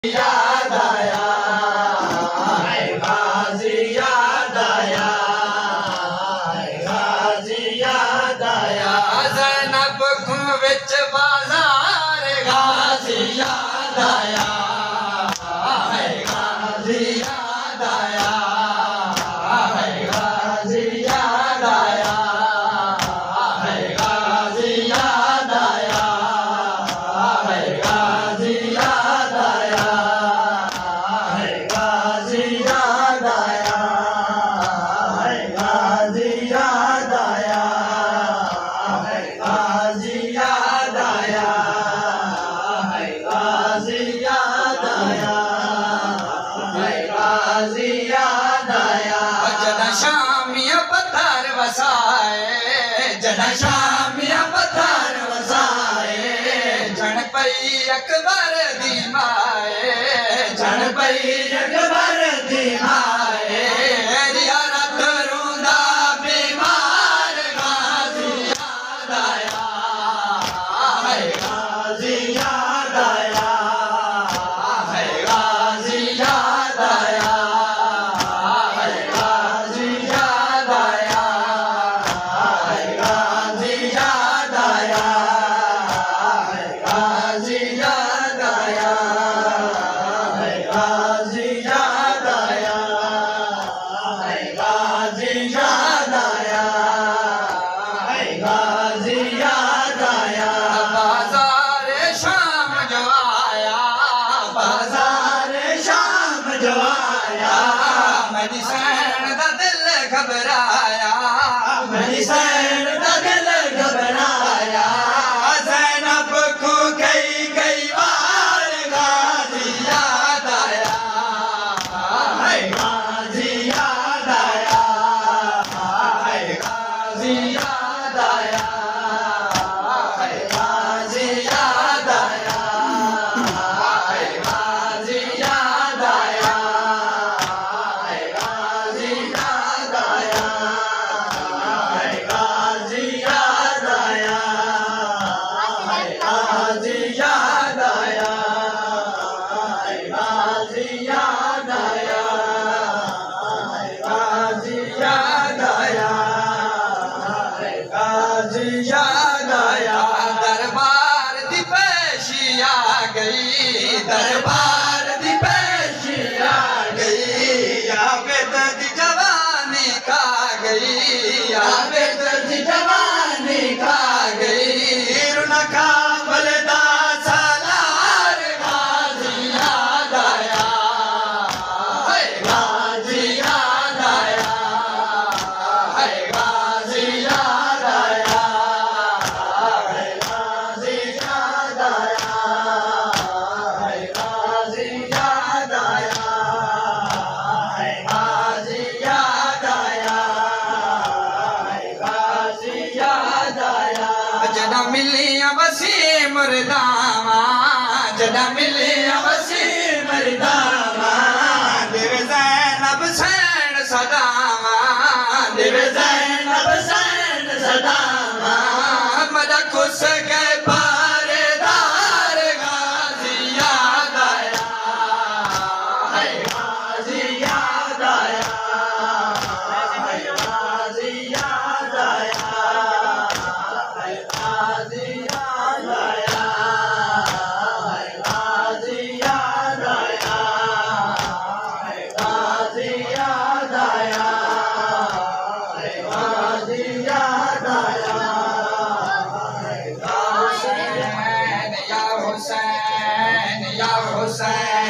याद आया, गाजी याद आया, गाजी याद आया। ज़ैनब को विच बाज़ार गाजी याद आया, गाजी याद आया, गाजी याद आया, गाजी याद आया, गाजी याद आया, गाजी याद आया, गाजी याद आया, गाजी याद आया, गाजी याद आया, गाजी याद आया। जदा शामिया पत्थर वसाए, जदा शामिया पत्थर वसाए, जन पई अकबर दी माए, जन पई अकबर दी माए। यारा तरूंदा बीमार गाजी याद आया, गाजी याद आया, गाजी याद आया, गाजी याद आया, गाजी याद आया, गाजी याद आया, गाजी याद आया, गाजी याद आया, गाजी याद आया। बाज़ार शाम जो आया, बाज़ार शाम जो आया, मेरी सैन दा दिल घबराया, मेरी सैन दा दिल घबराया। ज़ैनब को कई कई बार गाजी याद आया, गाजी याद आया, गाजी याद आया, गाजी याद आया, गाजी याद आया, गाजी याद आया, गाजी याद आया, गाजी याद आया, गाजी याद आया, गाजी याद आया, गाजी याद आया। दरबार दी पेशी आ गई, दरबार दी पेशी आ गई, आबिद दी जवानी खा गई, आबिद दी जवानी खा गई। रुनका बलदा सालार गाजी याद आया, गाजी याद आया, गाजी याद आया, गाजी याद आया, गाजी याद आया, गाजी याद आया, गाजी याद आया। जदा मिलिया वसी मुर्दावा, जदा मिलिया वसी मुर्दावा, दिल ज़ैनब सैन सदावा, दिल ज़ैनब सैन सदावा। मदा खुश के पारेदार गाजी याद आया, गाजी याद आया, गाजी याद आया, गाजी याद आया, गाजी याद आया, गाजी याद आया, गाजी याद आया। हुसैन या हुसैन या हुसैन।